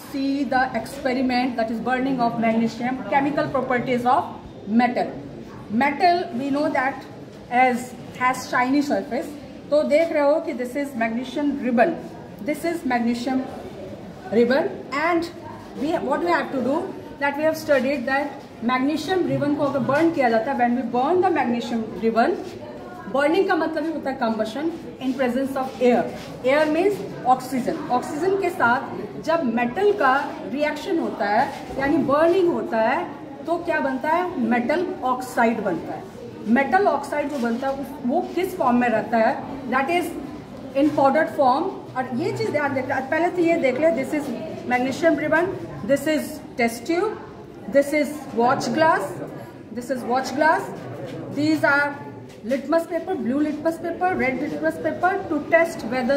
see the experiment that is burning of magnesium, chemical properties of metal. Metal we know that as has shiny surface. तो देख रहे हो कि this is magnesium ribbon. This is magnesium ribbon, and what we have to do that we have studied that magnesium ribbon को अगर burn किया जाता है, when we burn the magnesium ribbon, burning का मतलब ही होता है combustion in presence of air. Air means oxygen. Oxygen के साथ जब metal का reaction होता है यानी burning होता है तो क्या बनता है? metal oxide बनता है. metal oxide जो बनता है वो किस फॉर्म में रहता है? that is in powdered form. और ये चीज़ ध्यान देख रहे, पहले तो ये देख ले, this is magnesium ribbon, this is test tube, this is watch glass, this is watch glass. These are litmus paper, blue litmus paper, red litmus paper, to test whether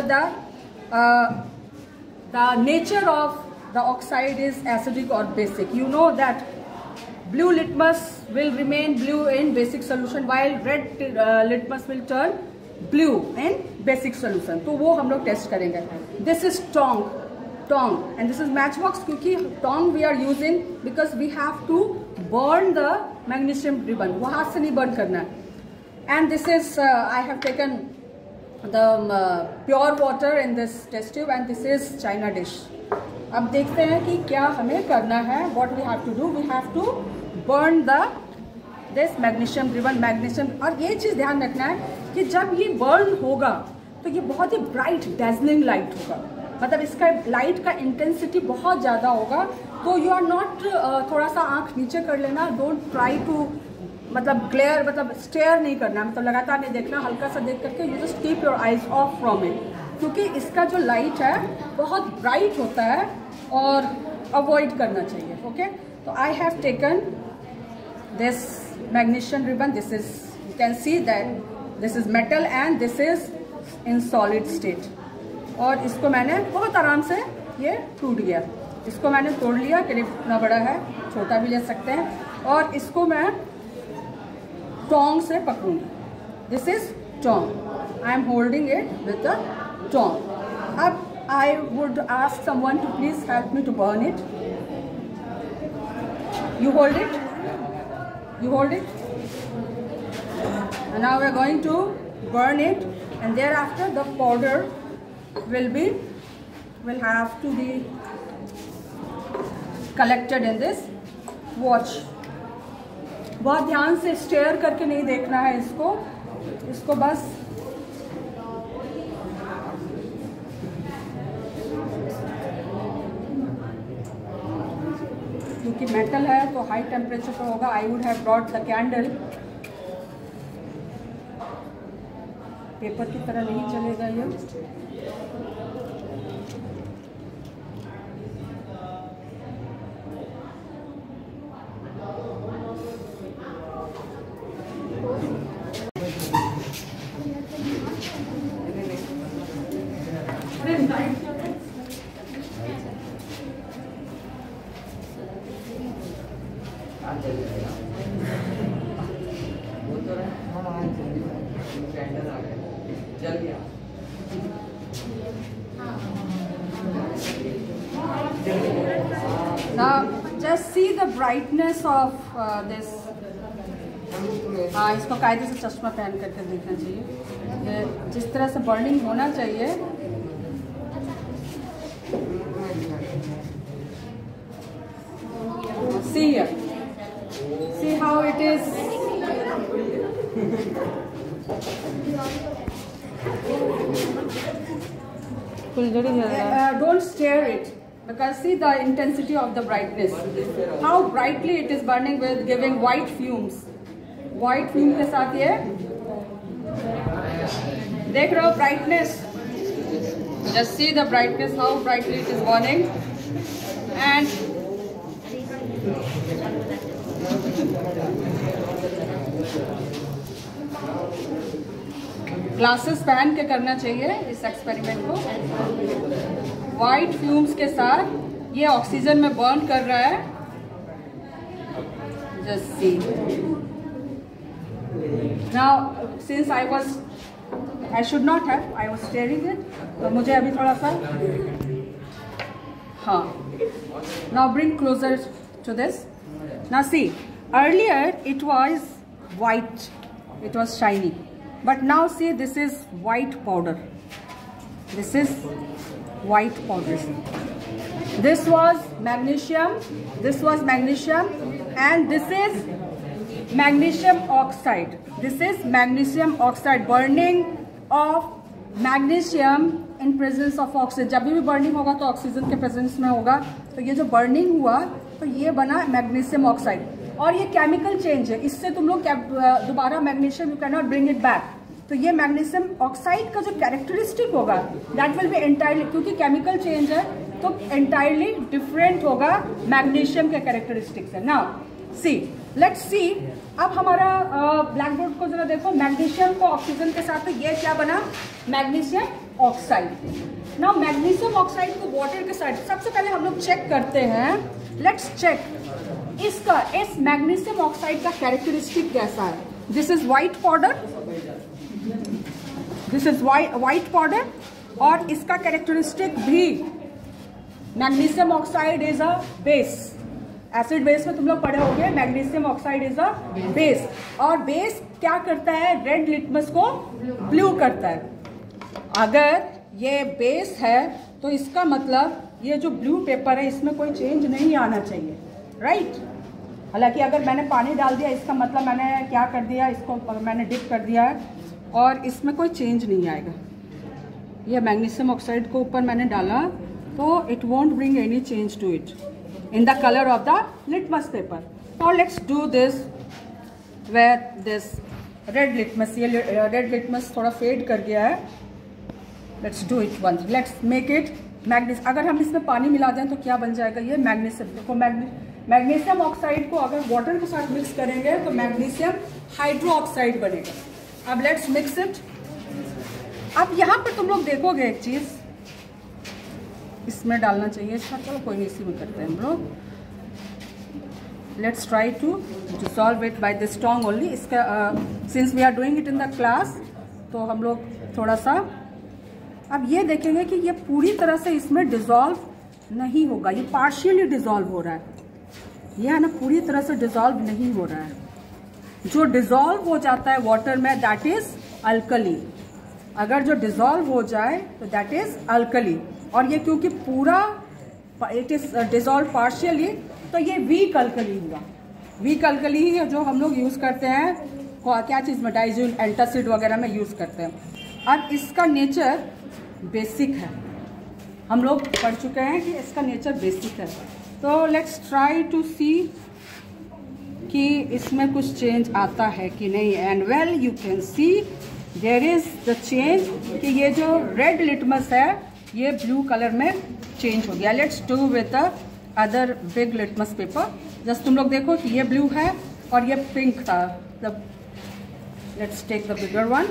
the nature of the oxide is acidic or basic. You know that blue litmus will remain blue in basic solution while red litmus will turn blue in basic solution. तो वो हम लोग test करेंगे. This is tong, and this is matchbox क्योंकि tong we are using because we have to burn the magnesium ribbon. वो हाथ से नहीं burn करना है. And this is I have taken the pure water in this test tube, and this is china dish. अब देखते हैं कि क्या हमें करना है. What we have to do? We have to burn this magnesium ribbon, magnesium. और ये चीज़ ध्यान रखना है कि जब ये बर्न होगा तो ये बहुत ही ब्राइट डेजलिंग लाइट होगा, मतलब इसका लाइट का इंटेंसिटी बहुत ज़्यादा होगा. तो यू आर नॉट थोड़ा सा आंख नीचे कर लेना, डोंट ट्राई टू मतलब ग्लेयर, मतलब स्टेयर नहीं करना, मतलब लगातार नहीं देखना, हल्का सा देख करके you just keep your eyes off from it, क्योंकि इसका जो लाइट है बहुत ब्राइट होता है और अवॉइड करना चाहिए. ओके, तो I have taken this magnesium ribbon. This is, you can see that this is metal and this is in solid state. और इसको मैंने बहुत आराम से ये टूट गया. इसको मैंने तोड़ लिया, क्लिप इतना बड़ा है, छोटा भी ले सकते हैं. और इसको मैं टोंग से पकड़ूंगी. This is tong. I am holding it with the tong. अब I would ask someone to please help me to burn it. You hold it. You hold it, and now we are going to burn it, and thereafter the powder will have to be collected in this watch. बहुत ध्यान से stair करके नहीं देखना है इसको बस क्योंकि मेटल है तो हाई टेम्परेचर पर होगा. I would have brought the candle. Paper की तरह नहीं चलेगा ये. Now just see the brightness of this. हाँ, इसको कायदे से चश्मा पहन करके देखना चाहिए. ये जिस तरह से बर्निंग होना चाहिए. See here. See how it is. Don't stare it, because see the intensity of the brightness. How brightly it is burning with giving white fumes. White fume के साथ ये देख रहे हो brightness. Just see the brightness, how brightly it is burning. And glasses पहन के करना चाहिए इस एक्सपेरिमेंट को. वाइट फ्यूम्स के साथ ये ऑक्सीजन में बर्न कर रहा है. Just see. Now since I should not have, I was staring it, तो मुझे अभी थोड़ा सा हाँ, now bring closer to this. Now see, earlier it was white, it was shiny, but now see, this is white powder. This is white powder. This was magnesium, and this is magnesium oxide. This is magnesium oxide, burning of magnesium in presence of oxygen. जब भी burning होगा तो oxygen के presence में होगा, तो ये जो बर्निंग हुआ तो ये बना मैग्नीशियम ऑक्साइड। और ये केमिकल चेंज है, इससे तुम लोग दोबारा magnesium you can not bring it back. तो ये मैग्नीशियम ऑक्साइड का जो कैरेक्टरिस्टिक होगा दैट विल बी एंटायरली, क्योंकि केमिकल चेंज है तो एंटायरली डिफरेंट होगा मैग्नीशियम के कैरेक्टरिस्टिक से। नाउ सी, लेट्स सी, अब हमारा ब्लैक बोर्ड को जरा देखो, मैग्नीशियम को ऑक्सीजन के साथ, तो ये क्या बना, magnesium oxide. Now magnesium oxide को वाटर के साथ सबसे पहले हम लोग चेक करते हैं, लेट्स चेक इसका, इस मैग्नीशियम ऑक्साइड का कैरेक्टरिस्टिक कैसा है। This is white powder, this is white powder, और इसका कैरेक्टरिस्टिक भी, magnesium oxide is a base. Acid base में तुम लोग पढ़े होंगे, magnesium oxide is a base, और बेस क्या करता है, रेड लिटमस को ब्लू करता है। अगर ये बेस है तो इसका मतलब ये जो ब्लू पेपर है इसमें कोई चेंज नहीं आना चाहिए, राइट। हालांकि अगर मैंने पानी डाल दिया इसका मतलब मैंने क्या कर दिया, इसको मैंने डिप कर दिया है और इसमें कोई चेंज नहीं आएगा। ये मैग्नीशियम ऑक्साइड को ऊपर मैंने डाला तो it won't bring any change to it in the color of the litmus paper. Now let's do this where this red litmus, ये red litmus थोड़ा fade कर गया है, let's do it once, let's make it magnesium. अगर हम इसमें पानी मिला दें तो क्या बन जाएगा, ये मैग्नीशियम। देखो मैग्नीशियम ऑक्साइड को अगर वाटर के साथ मिक्स करेंगे तो मैग्नीशियम हाइड्रो ऑक्साइड बनेगा। अब लेट्स मिक्स इट। अब यहाँ पर तुम लोग देखोगे एक चीज़, इसमें डालना चाहिए इसका, चलो कोई नहीं, इसी में करते हैं हम लोग। Let's try to dissolve it by this tong only. इसका since we are doing it in the class तो हम लोग थोड़ा सा अब ये देखेंगे कि ये पूरी तरह से इसमें डिसॉल्व नहीं होगा, ये पार्शियली डिसॉल्व हो रहा है, ये है ना, पूरी तरह से डिसॉल्व नहीं हो रहा है। जो डिसॉल्व हो जाता है वाटर में दैट इज अल्कली। अगर जो डिसॉल्व हो जाए तो दैट इज अल्कली, और ये क्योंकि पूरा इट इज डिसॉल्व पार्शियली तो ये वीक अल्कली हुआ। वीक अल्कली ही जो हम लोग यूज करते हैं क्या चीज में, डाइज़ोल एंटासिड वगैरह में यूज करते हैं। अब इसका नेचर बेसिक है, हम लोग पढ़ चुके हैं कि इसका नेचर बेसिक है। तो लेट्स ट्राई टू सी कि इसमें कुछ चेंज आता है कि नहीं। And well you can see there is the change कि ये जो रेड लिटमस है ये ब्लू कलर में चेंज हो गया। Let's do with the other big litmus paper. Just तुम लोग देखो कि ये ब्लू है और ये पिंक था। Let's take the bigger one,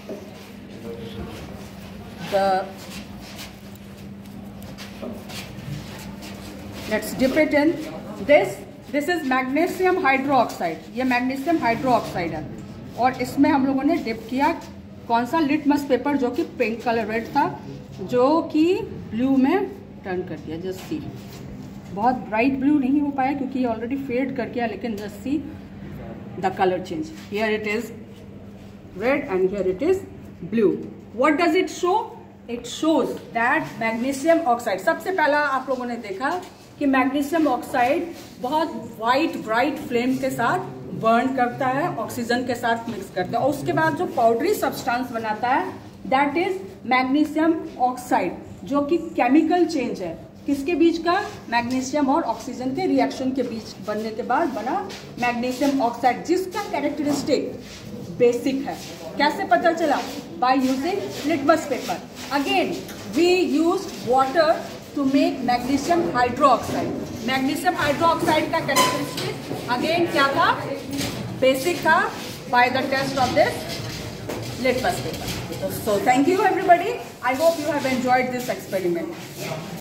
let's dip it in this is magnesium hydroxide. ये मैग्नीशियम हाइड्रोक्साइड है और इसमें हम लोगों ने डिप किया कौन सा, लिटमस पेपर, जो कि पिंक कलर रेड था, जो कि ब्लू में टर्न कर दिया। जस्ट सी, बहुत ब्राइट ब्लू नहीं हो पाया क्योंकि ये ऑलरेडी फेड कर गया, लेकिन just see the colour change. Here it is red and here it is blue. What does it show? It shows that magnesium oxide, सबसे पहला आप लोगों ने देखा कि मैग्नीशियम ऑक्साइड बहुत वाइट ब्राइट फ्लेम के साथ बर्न करता है, ऑक्सीजन के साथ मिक्स करता है, और उसके बाद जो पाउडरी सब्सटेंस बनाता है दैट इज मैग्नीशियम ऑक्साइड, जो कि केमिकल चेंज है किसके बीच का, मैग्नीशियम और ऑक्सीजन के रिएक्शन के बीच बनने के बाद बना मैग्नीशियम ऑक्साइड, जिसका कैरेक्टरिस्टिक बेसिक है। कैसे पता चला? By using litmus paper. Again we use water to make magnesium hydroxide. Magnesium hydroxide का कैरेक्टरिस्टिक अगेन क्या था, बेसिक था, by the test of this litmus paper. So thank you everybody. I hope you have enjoyed this experiment.